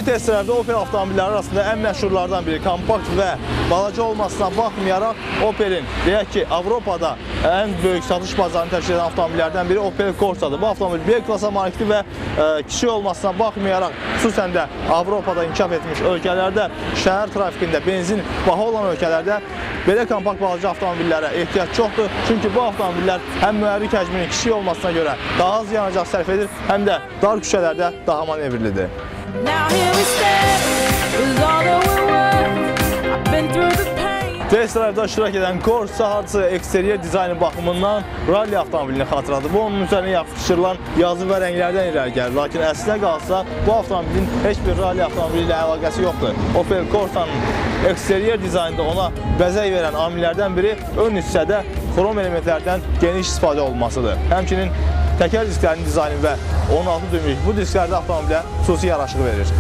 Bugünkü testlərdə Opel avtomobilləri arasında ən məşhurlardan biri, kompakt və balaca olmasına baxmayaraq Opel'in, deyək ki, Avropada ən böyük satış bazarını təşkil edən avtomobillərdən biri Opel Corsa'dır. Bu avtomobil B klasa malikdir və kiçik olmasına baxmayaraq, xüsusən də Avropada inkişaf etmiş ölkələrdə, şəhər trafikində benzin baha olan ölkələrdə belə kompakt balaca avtomobillərə ehtiyac çoxdur. Çünki bu avtomobillər həm mühərrik həcminin kiçik olmasına görə daha az yanacaq sərf edir, həm də dar küçələrdə daha manevrlidir. Testlərdə iştirak edən Corsa hardasa eksteriyer dizaynı baxımından ralli avtomobilini xatırladır. Bu onun üzərinə yapışdırılan yazı və rənglərdən irəli gəlir. Lakin əslinə qalsa bu avtomobilin heç bir ralli avtomobili ilə əlaqəsi yoxdur. Opel Corsa'nın eksteriyer dizaynında ona bəzək verən amillərdən biri ön hissədə xrom elementlərdən geniş istifadə olunmasıdır. Həmçinin təkər disklərinin dizaynı və 16 düymlük bu disklərdə avtomobilə xüsusi yaraşıq verir.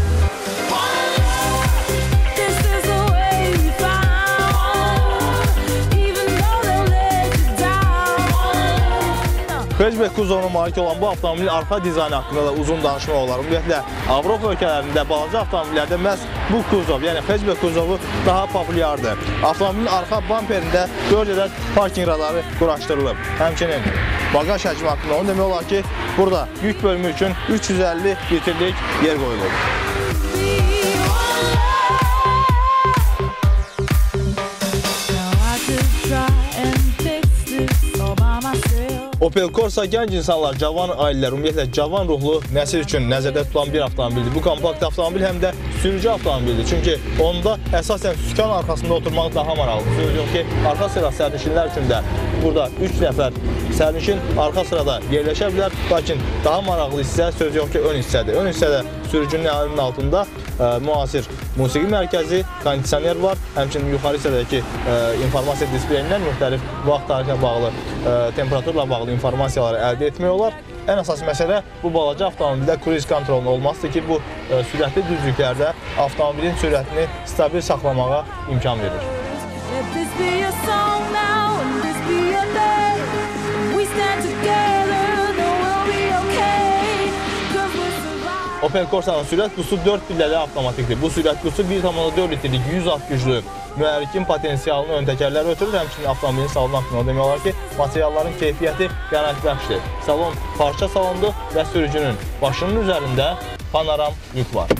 Hatchback kuzovuna malik olan bu avtomobilin arxa dizaynı haqqında da uzun danışmaq olar. Ümumiyyətlə, Avropa ölkələrində balaca avtomobillərdə məhz bu kuzov, yəni hatchback kuzovu daha populyardır. Avtomobilin arxa bamperində 4 ədəd parking radarı quraşdırılıb. Həmçinin bagaj həcmi haqqında onu demək olar ki, burada yük bölümü üçün 350 litrlik yer qoyulub. Opel Corsa gənc insanlar, cavan ailələr, ümumiyyətlə cavan ruhlu nəsil üçün nəzərdə tutulan bir avtomobildir. Bu kompakt avtomobil həm də sürücü avtomobildir. Çünki onda əsasən sükan arxasında oturmaq daha maraqlıdır. Söz yox ki, arxa sıra sərnişinlər üçün də burada 3 nəfər sərnişin arxa sırada yerləşə bilər. Lakin daha maraqlı hissə söz yox ki, ön hissədir. Ön hissədə sürücünün əlinin altında müasir musiqi mərkəzi, kondisioner var. Həmçinin yuxarı hissədəki informasiya displeyindən müxtəlif vaxt tarixlə bağlı, temperaturla bağlı informasiyaları əldə etmək olar. Ən əsas məsələ bu balaca avtomobildə cruise kontrolun olmasıdır ki, bu sürətli düzlüklərdə avtomobilin sürətini stabil saxlamağa imkan verir. Opel Corsa'nın sürət qutusu 4 pilləli avtomatikdir. Bu sürət qutusu 1,4 litrlik 100 at güclü mühərrikin potensialını ön təkərlər ötürür. Həmçinin avtomobilin salonu haqqında demək olar ki, materialların keyfiyyəti qənaətbəxşdir. Salon parça salondur və sürücünün başının üzərində panoram yük var.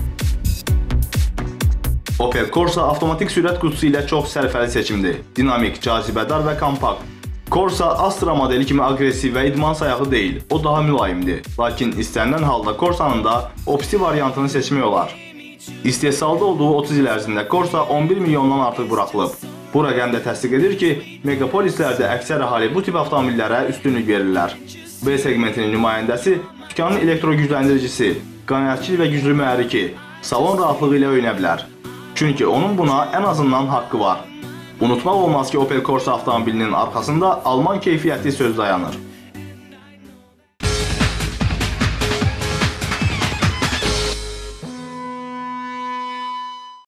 Opel Corsa avtomatik sürət qutusu ilə çox sərfəli seçimdir. Dinamik, cazibədar və kompakt. Corsa Astra modeli kimi aqressiv və idman sayağı deyil, o daha mülayimdir. Lakin istənilən halda Corsa'nın da opsi variantını seçmək olar. İstehsalda olduğu 30 il ərzində Corsa 11 milyondan artıq buraxılıb. Bu rəqəm də təsdiq edir ki, megapolislərdə əksər əhali bu tip avtomobillərə üstünlük verirlər. B segmentinin nümayəndəsi sükanın elektro gücləndiricisi, qənaətçil və güclü mühərriki, salon rahatlığı ilə oynaya bilər. Çünki onun buna ən azından haqqı var. Unutmaq olmaz ki, Opel Corsa avtomobilinin arxasında Alman keyfiyyəti söz dayanır.